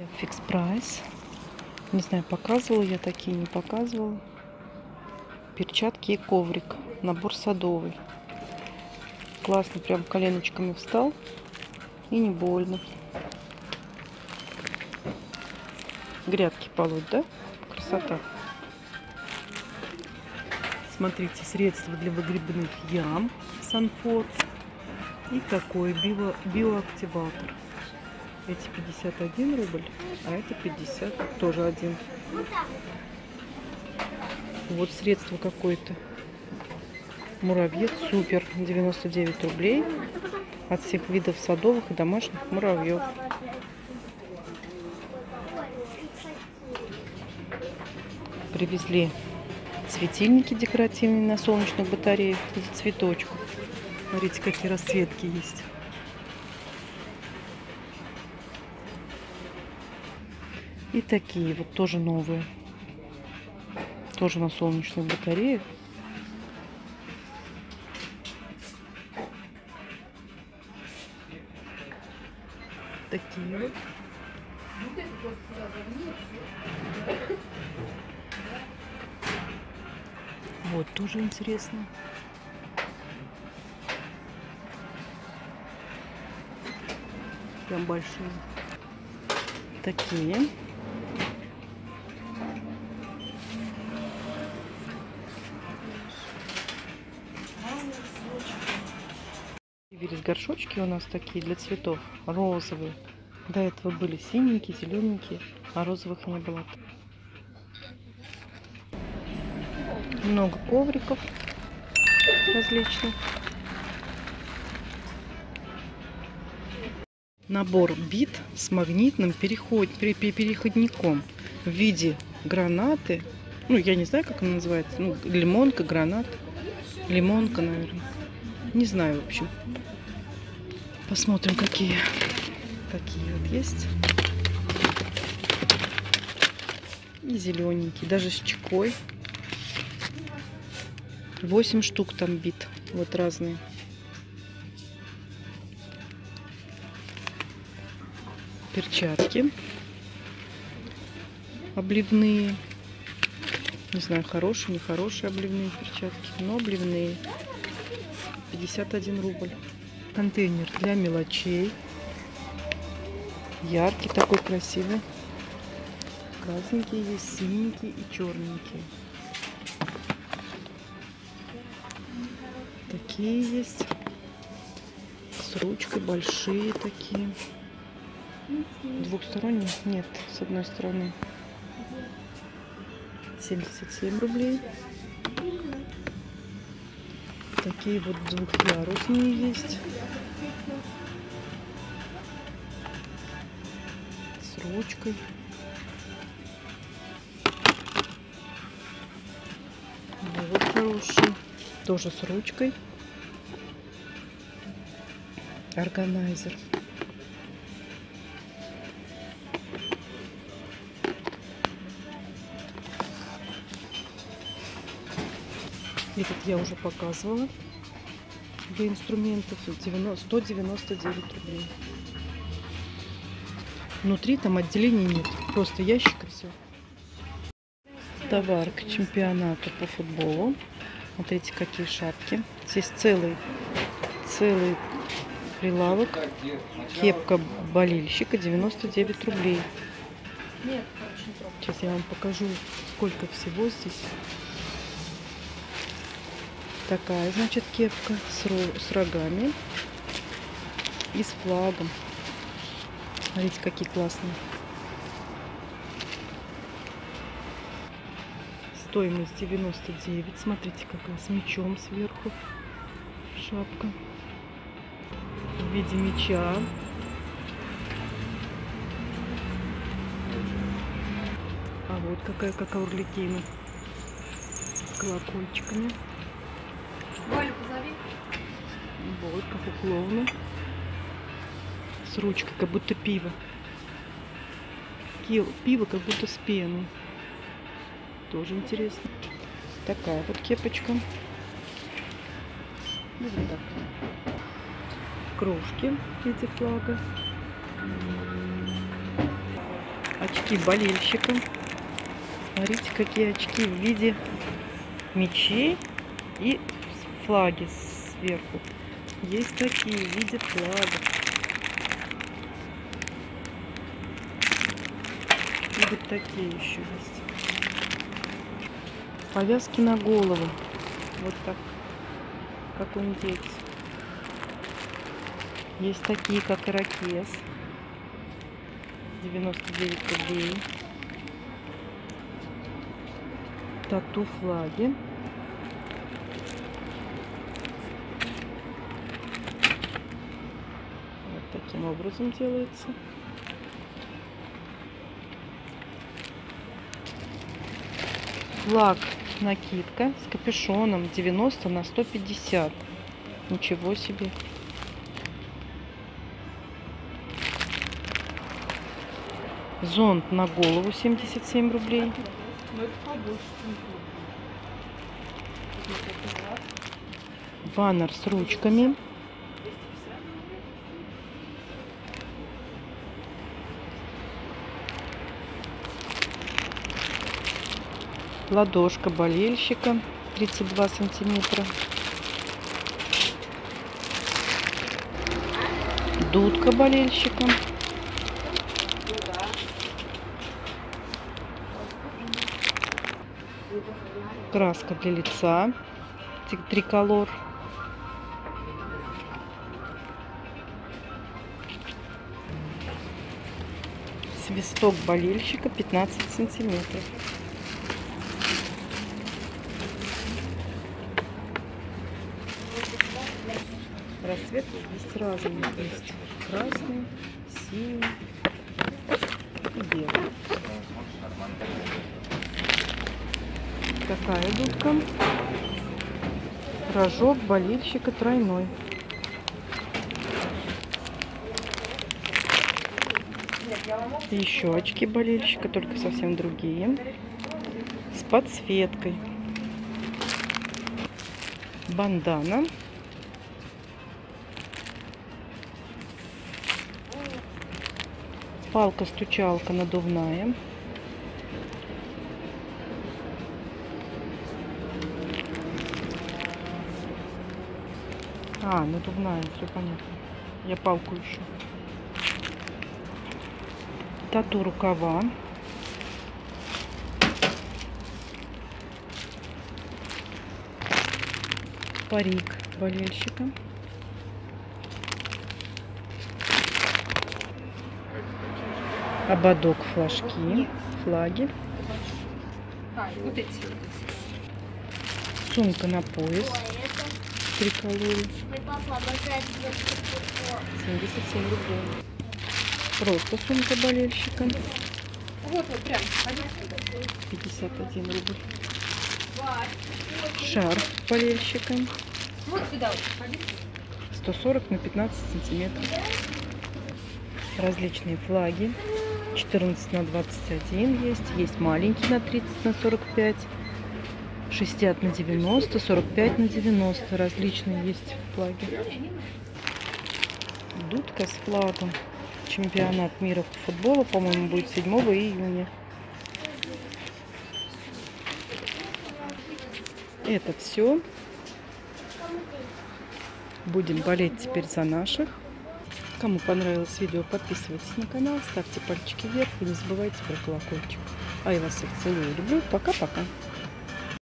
Фикс прайс. Не знаю, показывала я такие, не показывала. Перчатки и коврик. Набор садовый. Классно, прям коленочками встал. И не больно. Грядки полоть, да? Красота. Смотрите, средства для выгребных ям. Санфор. И такой биоактиватор. Эти 51 рубль, а это 50, тоже один. Вот средство какое-то. Муравьед супер, 99 рублей. От всех видов садовых и домашних муравьев. Привезли светильники декоративные на солнечных батареях в виде цветочков. Смотрите, какие расцветки есть. И такие вот тоже новые. Тоже на солнечных батареях. Такие вот. Вот тоже интересно. Прям большие. Такие. Появились горшочки у нас такие для цветов. Розовые. До этого были синенькие, зелененькие, а розовых не было. Много ковриков различных. Набор бит с магнитным переходником в виде гранаты. Ну, я не знаю, как она называется. Ну, лимонка, гранат. Лимонка, наверное. Не знаю, в общем. Посмотрим, какие вот есть. И зелененький, даже с чекой. 8 штук там бит. Вот разные. Перчатки. Обливные. Не знаю, хорошие, нехорошие обливные перчатки. Но обливные. 51 рубль. Контейнер для мелочей. Яркий такой, красивый. Красненькие есть, синенькие и черненькие. Такие есть. С ручкой, большие такие. Двухсторонние? Нет, с одной стороны. 77 рублей. Такие вот двухъярусные есть. С ручкой. Вот хороший. Тоже с ручкой. Органайзер. Этот я уже показывала. Для инструментов 199 рублей. Внутри там отделений нет. Просто ящик и все. Товар к чемпионату по футболу. Смотрите, какие шапки. Здесь целый прилавок. Кепка болельщика 99 рублей. Сейчас я вам покажу, сколько всего здесь. Такая, значит, кепка с рогами и с флагом. Смотрите, какие классные. Стоимость 99. Смотрите, какая с мечом сверху. Шапка. В виде меча. А вот какая, как Аурликина. С колокольчиками. Валю позови. Вот, как у клоуна. С ручкой, как будто пиво. Пиво, как будто с пеной. Тоже интересно. Такая вот кепочка. И вот так. Кружки в виде флага. Очки болельщикам. Смотрите, какие очки в виде мечей и флаги сверху. Есть такие в виде флагов. И вот такие еще есть. Повязки на голову. Вот так, как у индейцев. Есть такие, как ирокез. 99 рублей. Тату флаги. Вот таким образом делается. Флаг накидка с капюшоном 90 на 150. Ничего себе. Зонт на голову 77 рублей. Баннер с ручками. Ладошка болельщика 32 сантиметра. Дудка болельщика. Краска для лица. Триколор. Свисток болельщика 15 сантиметров. Расцветки есть разные. Есть красный, синий и белый. Такая дудка. Рожок болельщика тройной. И еще очки болельщика, только совсем другие. С подсветкой. Бандана. Палка-стучалка надувная. Надувная, все понятно. Я палку ищу. Тату рукава. Парик болельщика. Ободок, флажки, флаги. Вот эти. Сумка на пояс. Триколор. 77 рублей. Просто сумка болельщика. Вот прям. 51 рубль. Шарф болельщика. Вот сюда. 140 на 15 сантиметров. Различные флаги. 14 на 21 есть. Есть маленький на 30 на 45. 60 на 90, 45 на 90. Различные есть флаги. Дудка с флагом. Чемпионат мира по футболу, по-моему, будет 7 июня. Это все. Будем болеть теперь за наших. Кому понравилось видео, подписывайтесь на канал, ставьте пальчики вверх и не забывайте про колокольчик. А я вас всех целую и люблю. Пока-пока.